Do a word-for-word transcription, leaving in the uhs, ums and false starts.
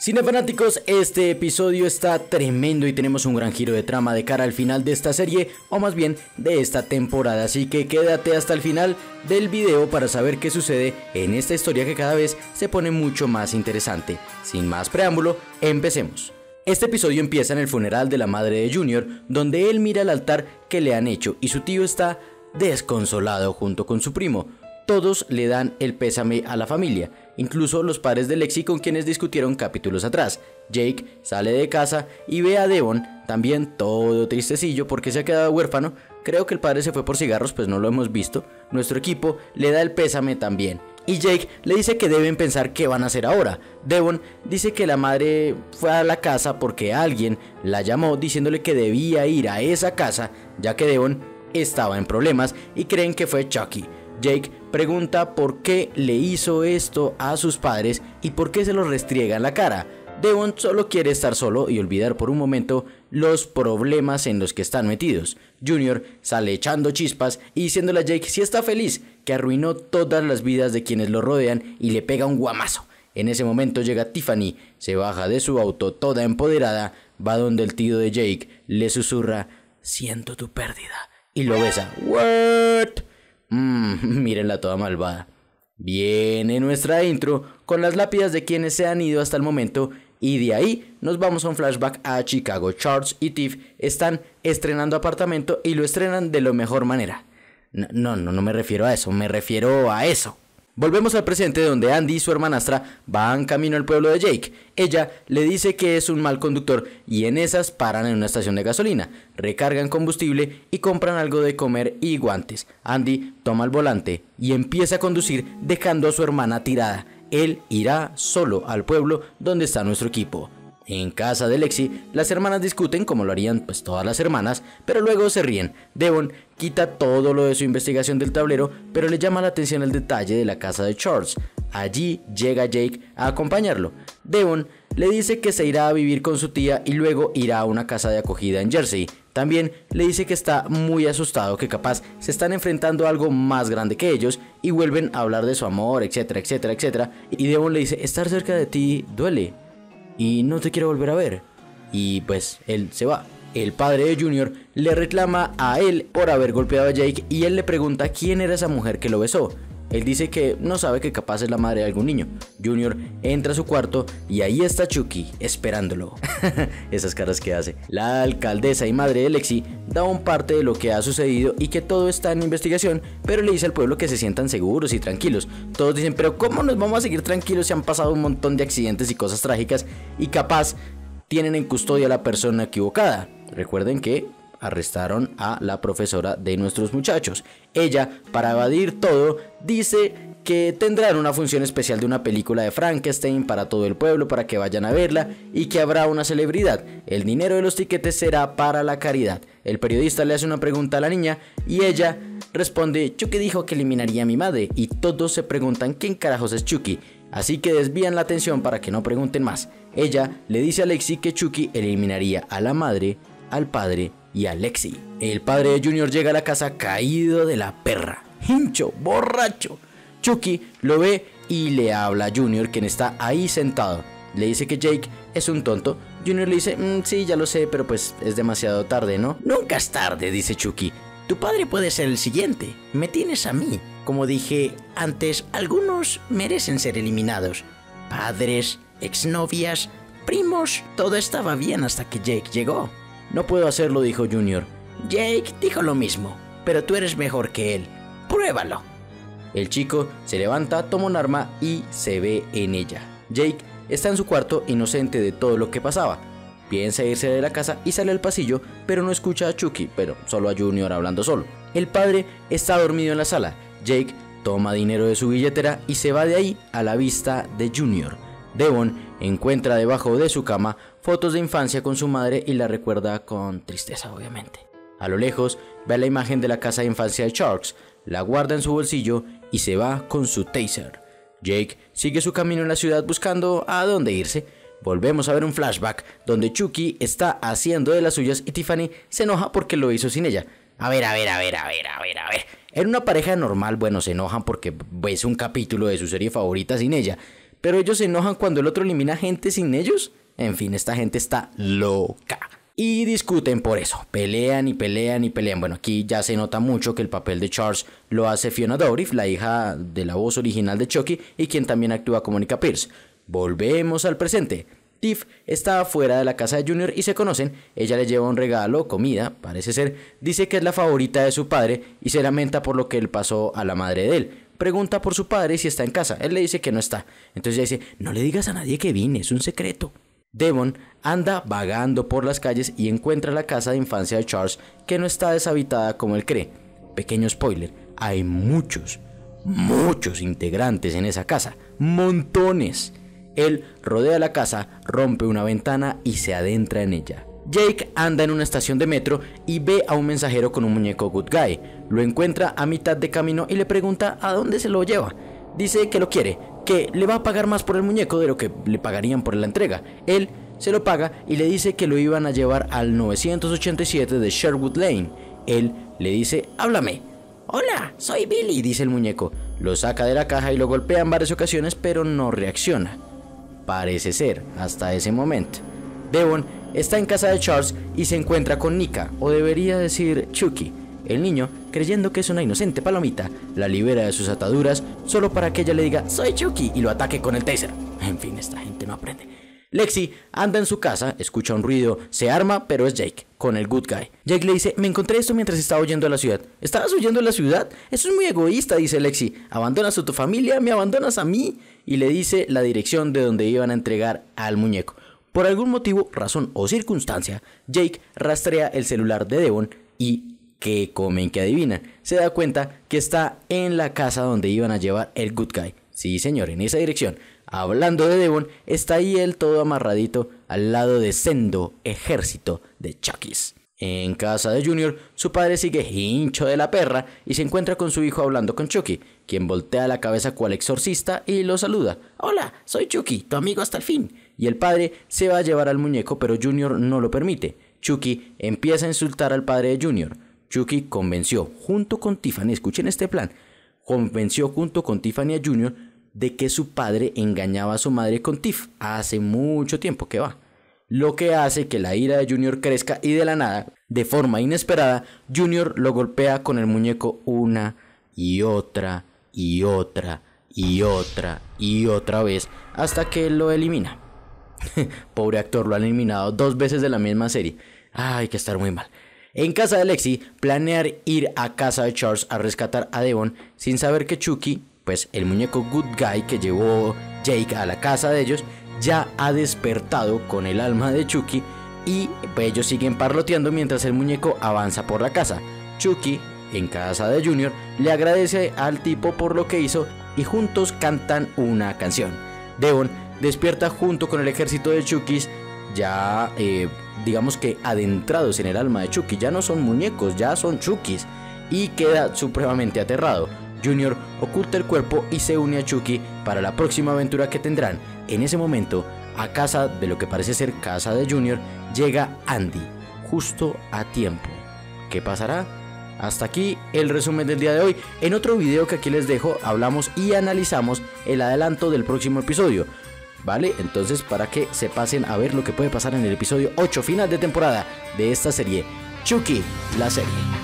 Cinefanáticos, este episodio está tremendo y tenemos un gran giro de trama de cara al final de esta serie, o más bien de esta temporada, así que quédate hasta el final del video para saber qué sucede en esta historia que cada vez se pone mucho más interesante. Sin más preámbulo, empecemos. Este episodio empieza en el funeral de la madre de Junior, donde él mira el altar que le han hecho y su tío está desconsolado junto con su primo. Todos le dan el pésame a la familia, incluso los padres de Lexi con quienes discutieron capítulos atrás. Jake sale de casa y ve a Devon, también todo tristecillo porque se ha quedado huérfano. Creo que el padre se fue por cigarros, pues no lo hemos visto. Nuestro equipo le da el pésame también. Y Jake le dice que deben pensar qué van a hacer ahora. Devon dice que la madre fue a la casa porque alguien la llamó diciéndole que debía ir a esa casa, ya que Devon estaba en problemas y creen que fue Chucky. Jake pregunta por qué le hizo esto a sus padres y por qué se los restriega en la cara. Devon solo quiere estar solo y olvidar por un momento los problemas en los que están metidos. Junior sale echando chispas y diciéndole a Jake si está feliz, que arruinó todas las vidas de quienes lo rodean y le pega un guamazo. En ese momento llega Tiffany, se baja de su auto toda empoderada, va donde el tío de Jake, le susurra "siento tu pérdida" y lo besa. ¿What? Mmm, mírenla toda malvada. Viene nuestra intro con las lápidas de quienes se han ido hasta el momento y de ahí nos vamos a un flashback a Chicago. Charles y Tiff están estrenando apartamento y lo estrenan de la mejor manera. No, no, no, no me refiero a eso, me refiero a eso. Volvemos al presente donde Andy y su hermanastra van camino al pueblo de Jake. Ella le dice que es un mal conductor y en esas paran en una estación de gasolina, recargan combustible y compran algo de comer y guantes. Andy toma el volante y empieza a conducir dejando a su hermana tirada. Él irá solo al pueblo donde está nuestro equipo. En casa de Lexi, las hermanas discuten como lo harían pues todas las hermanas, pero luego se ríen. Devon quita todo lo de su investigación del tablero, pero le llama la atención el detalle de la casa de Charles. Allí llega Jake a acompañarlo. Devon le dice que se irá a vivir con su tía y luego irá a una casa de acogida en Jersey. También le dice que está muy asustado, que capaz se están enfrentando a algo más grande que ellos y vuelven a hablar de su amor, etcétera, etcétera, etcétera. Y Devon le dice, estar cerca de ti duele y no te quiero volver a ver. Y pues él se va. El padre de Junior le reclama a él por haber golpeado a Jake y él le pregunta quién era esa mujer que lo besó. Él dice que no sabe, que capaz es la madre de algún niño. Junior entra a su cuarto y ahí está Chucky esperándolo. Esas caras que hace. La alcaldesa y madre de Lexi da un parte de lo que ha sucedido y que todo está en investigación, pero le dice al pueblo que se sientan seguros y tranquilos. Todos dicen, pero ¿cómo nos vamos a seguir tranquilos si han pasado un montón de accidentes y cosas trágicas y capaz tienen en custodia a la persona equivocada? Recuerden que arrestaron a la profesora de nuestros muchachos. Ella, para evadir todo, dice que tendrán una función especial de una película de Frankenstein para todo el pueblo para que vayan a verla y que habrá una celebridad. El dinero de los tiquetes será para la caridad. El periodista le hace una pregunta a la niña y ella responde, Chucky dijo que eliminaría a mi madre, y todos se preguntan quién carajos es Chucky. Así que desvían la atención para que no pregunten más. Ella le dice a Lexi que Chucky eliminaría a la madre, al padre y a Lexi. El padre de Junior llega a la casa caído de la perra, hincho, borracho. Chucky lo ve y le habla a Junior, quien está ahí sentado. Le dice que Jake es un tonto. Junior le dice, mmm, sí, ya lo sé, pero pues es demasiado tarde, ¿no? Nunca es tarde, dice Chucky. Tu padre puede ser el siguiente. Me tienes a mí. Como dije antes, algunos merecen ser eliminados. Padres, exnovias, primos, todo estaba bien hasta que Jake llegó. No puedo hacerlo, dijo Junior. Jake dijo lo mismo, pero tú eres mejor que él. Pruébalo. El chico se levanta, toma un arma y se ve en ella. Jake está en su cuarto inocente de todo lo que pasaba. Piensa irse de la casa y sale al pasillo, pero no escucha a Chucky, pero solo a Junior hablando solo. El padre está dormido en la sala. Jake toma dinero de su billetera y se va de ahí a la vista de Junior. Devon encuentra debajo de su cama fotos de infancia con su madre y la recuerda con tristeza, obviamente. A lo lejos ve la imagen de la casa de infancia de Charles, la guarda en su bolsillo y se va con su taser. Jake sigue su camino en la ciudad buscando a dónde irse. Volvemos a ver un flashback donde Chucky está haciendo de las suyas y Tiffany se enoja porque lo hizo sin ella. A ver, a ver, a ver, a ver, a ver, a ver. En una pareja normal, bueno, se enojan porque ves un capítulo de su serie favorita sin ella. pero ellos se enojan cuando el otro elimina gente sin ellos. En fin, esta gente está loca. Y discuten por eso, pelean y pelean y pelean. Bueno, aquí ya se nota mucho que el papel de Charles lo hace Fiona Dourif, la hija de la voz original de Chucky y quien también actúa como Monica Pierce. Volvemos al presente. Tiff está fuera de la casa de Junior y se conocen. Ella le lleva un regalo, comida, parece ser. Dice que es la favorita de su padre y se lamenta por lo que él pasó a la madre de él. Pregunta por su padre si está en casa. Él le dice que no está. Entonces ella dice, no le digas a nadie que vine, es un secreto. Devon anda vagando por las calles y encuentra la casa de infancia de Charles, que no está deshabitada como él cree. Pequeño spoiler, hay muchos, muchos integrantes en esa casa, montones. Él rodea la casa, rompe una ventana y se adentra en ella. Jake anda en una estación de metro y ve a un mensajero con un muñeco Good Guy. Lo encuentra a mitad de camino y le pregunta a dónde se lo lleva. Dice que lo quiere, que le va a pagar más por el muñeco de lo que le pagarían por la entrega. Él se lo paga y le dice que lo iban a llevar al novecientos ochenta y siete de Sherwood Lane. Él le dice, háblame. Hola, soy Billy, dice el muñeco. Lo saca de la caja y lo golpea en varias ocasiones, pero no reacciona. Parece ser, hasta ese momento. Devon está en casa de Charles y se encuentra con Nika, o debería decir Chucky. El niño, creyendo que es una inocente palomita, la libera de sus ataduras solo para que ella le diga soy Chucky y lo ataque con el taser. En fin, esta gente no aprende. Lexi anda en su casa, escucha un ruido, se arma, pero es Jake, con el Good Guy. Jake le dice, me encontré esto mientras estaba huyendo a la ciudad. ¿Estabas huyendo a la ciudad? Eso es muy egoísta, dice Lexi. ¿Abandonas a tu familia? ¿Me abandonas a mí? Y le dice la dirección de donde iban a entregar al muñeco. Por algún motivo, razón o circunstancia, Jake rastrea el celular de Devon y... que comen que adivinan, se da cuenta que está en la casa donde iban a llevar el Good Guy. Sí señor, en esa dirección. Hablando de Devon, está ahí él todo amarradito al lado de sendo ejército de Chucky's. En casa de Junior, su padre sigue hincho de la perra y se encuentra con su hijo hablando con Chucky, quien voltea la cabeza cual exorcista y lo saluda. Hola, soy Chucky, tu amigo hasta el fin. Y el padre se va a llevar al muñeco, pero Junior no lo permite. Chucky empieza a insultar al padre de Junior. Chucky convenció junto con Tiffany, escuchen este plan, convenció junto con Tiffany a Junior de que su padre engañaba a su madre con Tiff hace mucho tiempo que va. Lo que hace que la ira de Junior crezca y de la nada, de forma inesperada, Junior lo golpea con el muñeco una y otra y otra y otra y otra vez hasta que lo elimina. Pobre actor, lo han eliminado dos veces de la misma serie. Ay, hay que estar muy mal. En casa de Lexi, planear ir a casa de Charles a rescatar a Devon sin saber que Chucky, pues el muñeco Good Guy que llevó Jake a la casa de ellos, ya ha despertado con el alma de Chucky y pues, ellos siguen parloteando mientras el muñeco avanza por la casa. Chucky, en casa de Junior, le agradece al tipo por lo que hizo y juntos cantan una canción. Devon despierta junto con el ejército de Chuckys, ya eh, digamos que adentrados en el alma de Chucky. Ya no son muñecos, ya son Chuckys, y queda supremamente aterrado. Junior oculta el cuerpo y se une a Chucky para la próxima aventura que tendrán. En ese momento, a casa de lo que parece ser casa de Junior, llega Andy, justo a tiempo. ¿Qué pasará? Hasta aquí el resumen del día de hoy. En otro video que aquí les dejo, hablamos y analizamos el adelanto del próximo episodio. ¿Vale? Entonces, para que se pasen a ver lo que puede pasar en el episodio ocho, final de temporada de esta serie, Chucky, la serie.